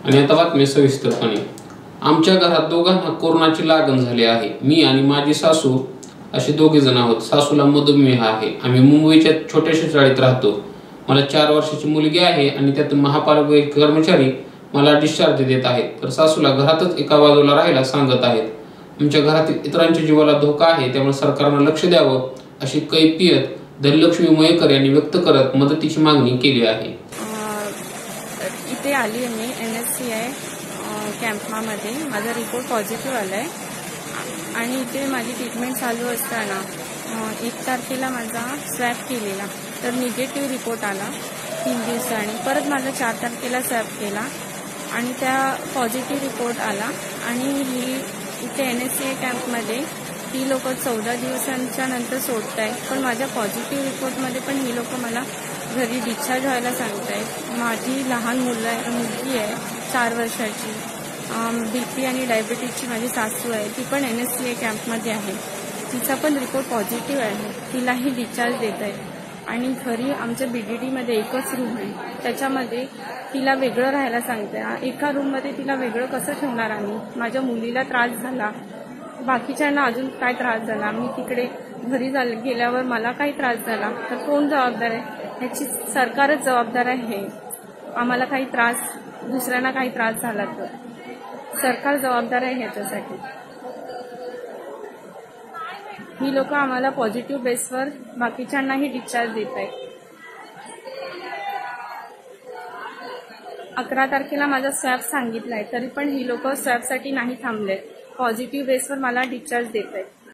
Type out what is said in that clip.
आणि आता बातमी सविस्तरपणे। आमच्या घरात दोघांना कोरोनाची लागण झाली आहे। मी आणि माझी सासू असे दोघे जण आहोत। सासूला मधुमेह आहे। आम्ही मुंबईच्या छोट्याशा शाळेत राहतो। मला 4 वर्षाची मुलगी आहे आणि त्यातून महापालिका कर्मचारी मला डिस्चार्ज देत आहेत, तर सासूला घरातच एका बाजूला राहायला सांगत आहेत। आमच्या घरातील इतरांच्या जीवाला धोका आहे, त्यामुळे सरकारने लक्ष द्यावं अशी कैफियत धनलक्ष्मी मयेकर यांनी व्यक्त करत मदतीची मागणी केली आहे। इथे आली आहे मी NSCI कॅम्पमध्ये। माझा रिपोर्ट पॉझिटिव्ह आलाय आणि इथे माझी ट्रीटमेंट चालू असताना 1 तारखेला माझा स्वॅब केलेला, तर निगेटिव्ह रिपोर्ट आला 3 दिवसांनी। परत माझा 4 तारखेला स्वॅब केला आणि त्या पॉझिटिव्ह रिपोर्ट आला। आणि ही इथे NSCI कॅम्पमध्ये ही लोक 14 दिवसांच्या नंतर सोडतायत, पण माझ्या पॉझिटिव्ह रिपोर्टमध्ये पण ही लोक मला घरी डिस्चार्ज व्हायला सांगतायत। माझी लहान मुलगी आहे 4 वर्षाची, BP आणि डायबिटीजची माझी सासू आहे, ती पण NSCI कॅम्पमध्ये आहे। तिचा पण रिपोर्ट पॉझिटिव्ह आहे, तिलाही डिस्चार्ज देत आहे। आणि घरी आमच्या BDDमध्ये एकच रूम आहे, त्याच्यामध्ये तिला वेगळं राहायला सांगते। एका रूममध्ये तिला वेगळं कसं ठेवणार आम्ही? माझ्या मुलीला त्रास झाला, बाकीच्यांना अजून काय त्रास झाला, मी तिकडे घरी गेल्यावर मला काही त्रास झाला तर कोण जबाबदार आहे? ह्याची सरकारच जबाबदार आहे। आम्हाला काही त्रास, दुसऱ्यांना काही त्रास झाला तर सरकार जबाबदार आहे ह्याच्यासाठी। ही लोक आम्हाला पॉझिटिव्ह बेसवर बाकीच्यांनाही डिस्चार्ज देत आहेत। 11 तारखेला माझा स्वॅब सांगितलाय, तरी पण ही लोक स्वॅबसाठी नाही थांबले, पॉझिटिव्ह बेसवर मला डिस्चार्ज देत आहेत।